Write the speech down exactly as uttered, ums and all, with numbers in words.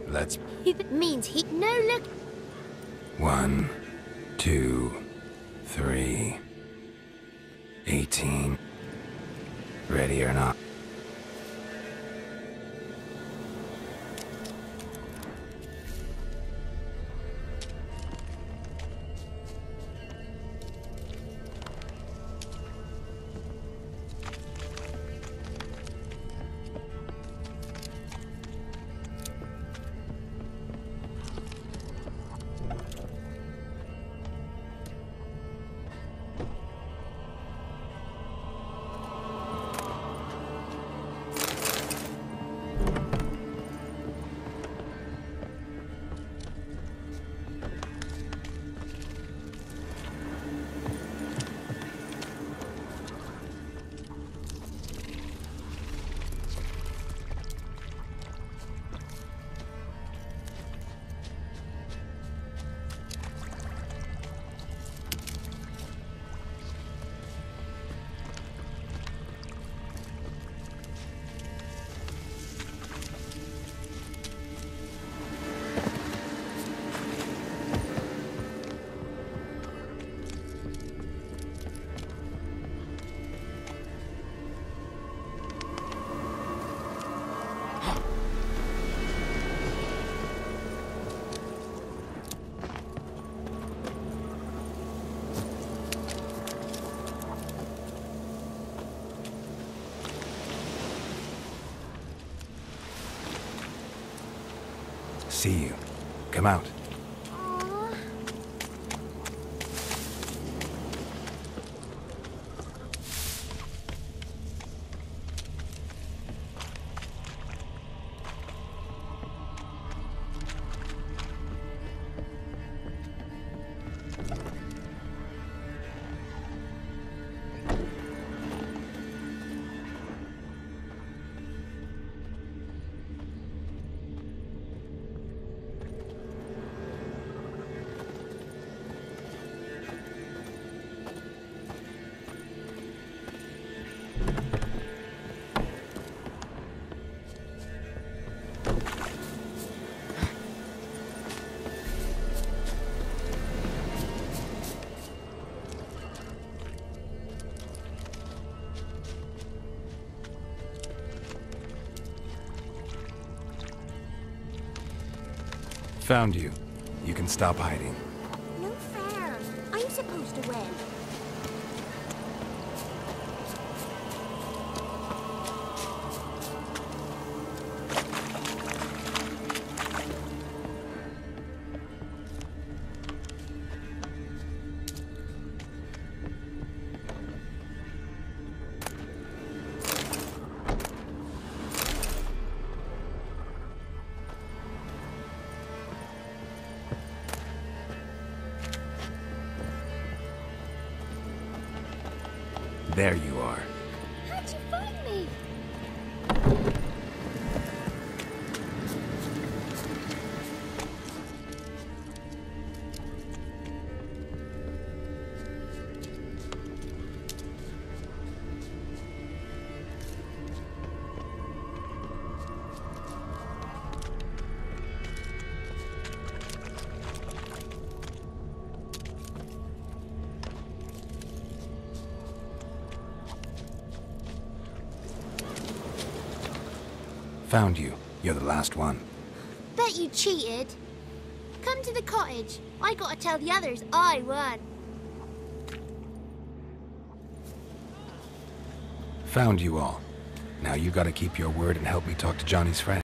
Let's... It means he... No, look... One, two, three... Eighteen... Ready or not? See you. Come out. Aww. Found you. You can stop hiding. No fair. I'm supposed to win. There you are. How'd you find me? Found you. You're the last one. Bet you cheated. Come to the cottage. I gotta tell the others I won. Found you all. Now you gotta keep your word and help me talk to Johnny's friend.